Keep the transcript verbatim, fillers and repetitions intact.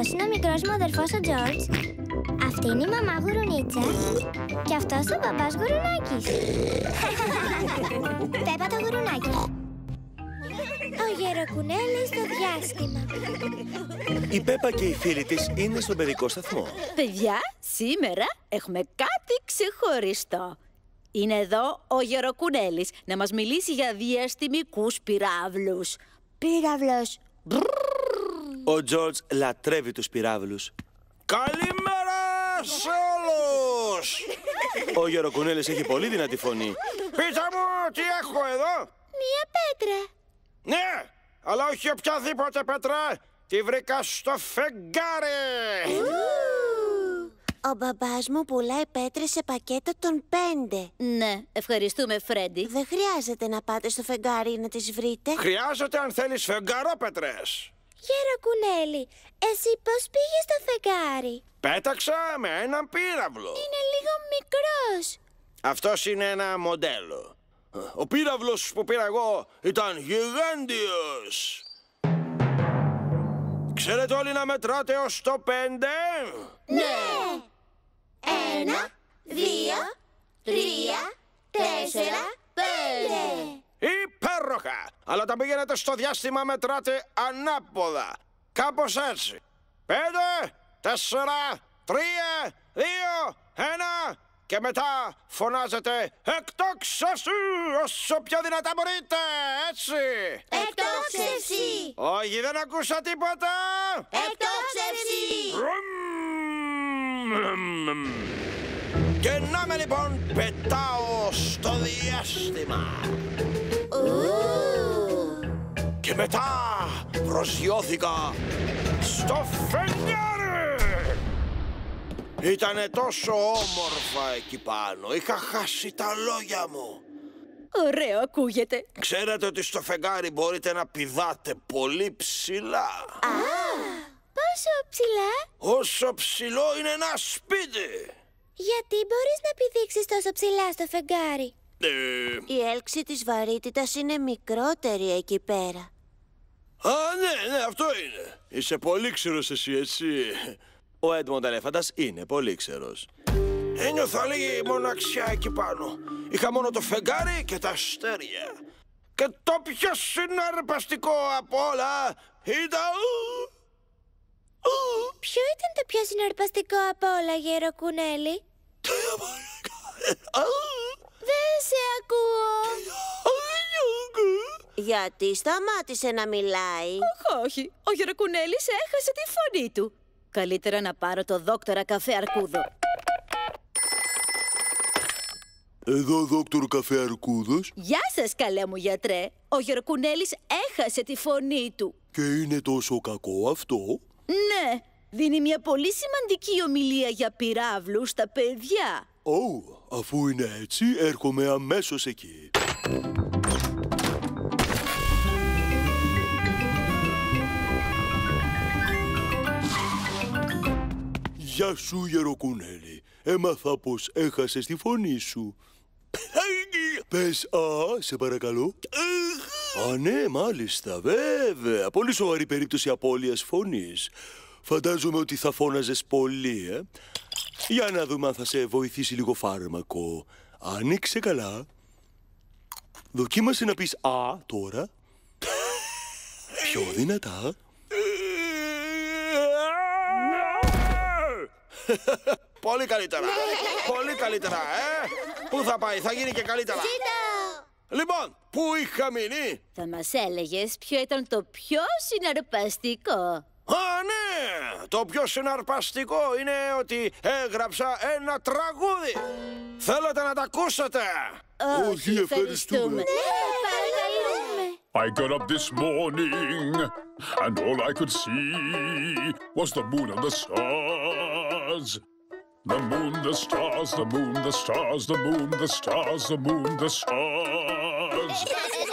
Αυτός είναι ο μικρός μου αδερφός ο Τζορτζ. Αυτή είναι η μαμά Γουρουνίτσα. Και αυτός ο μπαμπάς Γουρουνάκης. Πέπα το γουρουνάκι. Ο Γεροκουνέλης στο διάστημα. Η Πέπα και οι φίλοι της είναι στον παιδικό σταθμό. Παιδιά, σήμερα έχουμε κάτι ξεχωριστό. Είναι εδώ ο Γεροκουνέλης να μας μιλήσει για διαστημικούς πυράβλους. Πύραυλος. Ο Τζορτζ λατρεύει τους πυράβλους. Καλημέρα σε όλους! Ο Γεροκουνέλης έχει πολύ δυνατή φωνή. Πείτε μου τι έχω εδώ. Μία πέτρα. Ναι, αλλά όχι οποιαδήποτε πέτρα. Τη βρήκα στο φεγγάρι. Ο μπαμπάς μου πουλάει πέτρες σε πακέτα των πέντε. Ναι, ευχαριστούμε, Φρέντι. Δεν χρειάζεται να πάτε στο φεγγάρι να τις βρείτε. Χρειάζεται αν θέλεις φεγγαρόπετρες. Γεροκουνέλη, εσύ πώς πήγες στο φεγγάρι? Πέταξα με έναν πύραυλο. Είναι λίγο μικρός. Αυτός είναι ένα μοντέλο. Ο πύραυλος που πήρα εγώ ήταν γιγάντιος. Ξέρετε όλοι να μετράτε ως το πέντε? Ναι. Ένα, δύο, τρία, τέσσερα, πέντε. Υπέροχα! Αλλά όταν πηγαίνετε στο διάστημα μετράτε ανάποδα. Κάπως έτσι. Πέντε, τέσσερα, τρία, δύο, ένα. Και μετά φωνάζετε εκτόξευση όσο πιο δυνατά μπορείτε, έτσι. Εκτόξευση. Όχι, δεν ακούσα τίποτα. Εκτόξευση. Και να με λοιπόν πετάω στο διάστημα. Και μετά προσγειώθηκα στο φεγγάρι. Ήτανε τόσο όμορφα εκεί πάνω. Είχα χάσει τα λόγια μου. Ωραίο ακούγεται. Ξέρετε ότι στο φεγγάρι μπορείτε να πηδάτε πολύ ψηλά. Α, πόσο ψηλά? Όσο ψηλό είναι ένα σπίτι. Γιατί μπορείς να πηδήξεις τόσο ψηλά στο φεγγάρι? Ε... Η έλξη της βαρύτητας είναι μικρότερη εκεί πέρα. Α, ναι, ναι, αυτό είναι. Είσαι πολύ ξερός εσύ, έτσι. Ο Έντμοντ Ελέφαντας είναι πολύ ξερός. Ένιωθα λίγη μοναξιά εκεί πάνω. Είχα μόνο το φεγγάρι και τα αστέρια. Και το πιο συναρπαστικό από όλα ήταν... Ποιο ήταν το πιο συναρπαστικό από όλα, Γεροκουνέλη? Δεν σε ακούω. Γιατί σταμάτησε να μιλάει? Όχι, όχι. Ο Γεροκουνέλης έχασε τη φωνή του. Καλύτερα να πάρω το δόκτορα Καφέ Αρκούδο. Εδώ δόκτωρ Καφέ Αρκούδος. Γεια σας, καλέ μου γιατρέ. Ο Γεροκουνέλης έχασε τη φωνή του. Και είναι τόσο κακό αυτό? Ναι, δίνει μια πολύ σημαντική ομιλία για πυράβλους στα παιδιά. Ω, oh, αφού είναι έτσι, έρχομαι αμέσως εκεί. Γεια σου, Γεροκουνέλη. Έμαθα πως έχασες τη φωνή σου. Πες «α», σε παρακαλώ. Α, ναι, μάλιστα, βέβαια. Πολύ σοβαρή περίπτωση απώλειας φωνής. Φαντάζομαι ότι θα φώναζες πολύ, ε. Για να δούμε αν θα σε βοηθήσει λίγο φάρμακο. Άνοιξε καλά. Δοκίμασε να πεις «α» τώρα. Πιο δυνατά. Πολύ καλύτερα. Πολύ καλύτερα, ε. Πού θα πάει, θα γίνει και καλύτερα. Λοιπόν, πού είχα μείνει? Θα μας έλεγες ποιο ήταν το πιο συναρπαστικό. Α, ναι! Το πιο συναρπαστικό είναι ότι έγραψα ένα τραγούδι. Θέλετε να τα ακούσετε? Όχι, ευχαριστούμε. I got up this morning and all I could see was the moon and the stars. The moon, the stars, the moon, the stars, the moon, the stars, the moon, the stars.